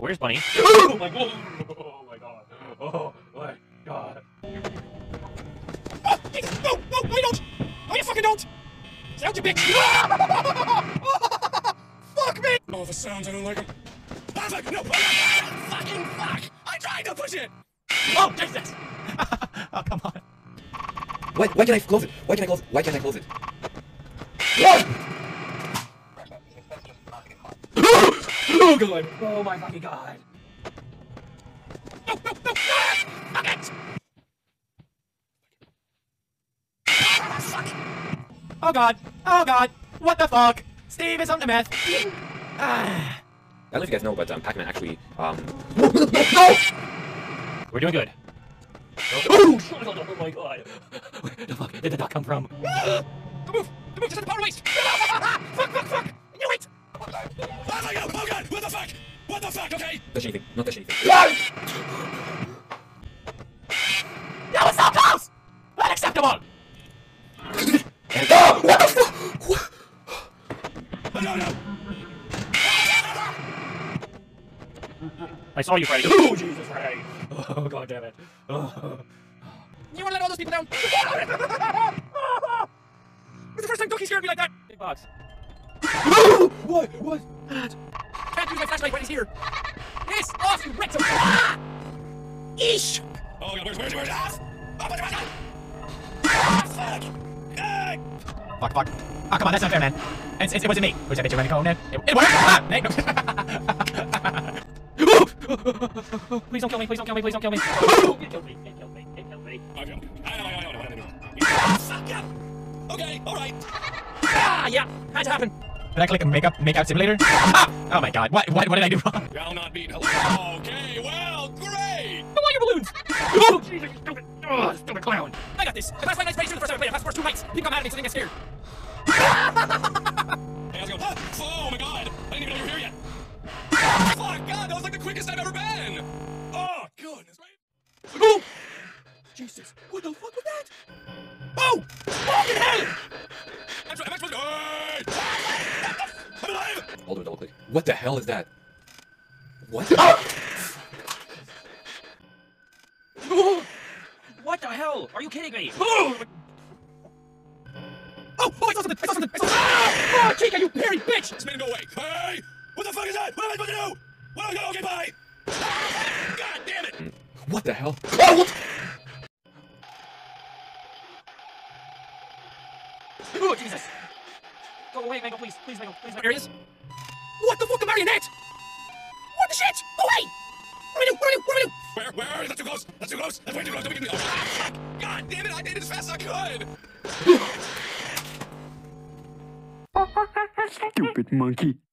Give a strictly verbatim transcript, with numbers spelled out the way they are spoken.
Where's Bunny? Oh my god! Oh my god! Oh my god! Oh, Jesus. No! No! No! You don't! No, you fucking don't! Sound you bitch! Fuck me! Oh, the sounds, I don't like them. I was like, no! Fucking fuck! I tried to push it! Oh, Jesus! Oh, come on. Why, why can I close it? Why can I close it? Why can't I close it? Oh god! Oh my fucking god! No, no, no! Fuck it! Oh god! Oh god! What the fuck? Steve is on the meth! Ah. I don't know if you guys know, but um, Pac-Man actually, um... We're doing good. Oh, oh my god! Where the fuck did the duck come from? Don't move! Don't move! Just let the power waste! Fuck, fuck, fuck! I knew it! Oh my god! Oh god! What the fuck? What the fuck? Okay? Touch anything. Not touch anything. That was so close! Unacceptable! And oh, what the fuck? What? Oh, no, no! I saw you, Freddy. Oh, Jesus, Freddy! Oh, god damn it. Oh. You wanna let all those people down? It's the first time Donkey scared me like that! Big box. What was that? Can't use my flashlight when he's here! Yes! Off, you rectum! Ah! Eesh! Oh god, where's, where's, where's, off! Oh, where's, where's, ah, fuck! Ah! Fuck, fuck. Oh, come on, that's not fair, man. It's, it's, it wasn't me. Who's that bitch around the corner? It, it worked! Ah, no. Please don't kill me, please don't kill me, please don't kill me. It killed me, it killed me, it killed me. Okay, okay. I know, I know, I know, I know. Ah, fuck yeah! Okay, alright. Ah, yeah, had to happen. Did I click a makeup, make-out simulator? Ah! Oh my god, what, what, what did I do wrong? Shall not beat. Hello. Okay, well, great! Why are your balloons? Oh, Jesus, you stupid, oh, stupid clown. I got this. I passed my nights pretty soon the first time I played. I passed the first two nights. People got mad at me so they get scared. Hey, how's it going? Ah, oh my god! I didn't even know you were here yet. Fuck, god, that was like the quickest I've ever been! Oh, goodness, man. Oh! Jesus, what the fuck was that? Oh! Fucking hell! I'm sorry, am I supposed to... Hey! I'm alive! Hold on, double click. What the hell is that? What? Ah! Oh, what the hell? Are you kidding me? Oh! Oh, oh, I saw something! I saw something! I saw something! Ah! Oh, Chica, you hairy bitch! This made him go away. Hey! What the fuck is that? What am I supposed to do? What am I supposed to do? Okay, bye! Ah! God damn it! What the hell? Oh, what? Oh, Jesus! Go away, Mango, please, please, Mango, please, Mango. There he is. What the fuck, a marionette? What the shit? Go away! What do I do? What do I do? What do I do? Where? Where? That's too close! That's too close! That's way too close! Don't get me! Oh, ah, fuck! God damn it! I did it as fast as I could! Stupid monkey.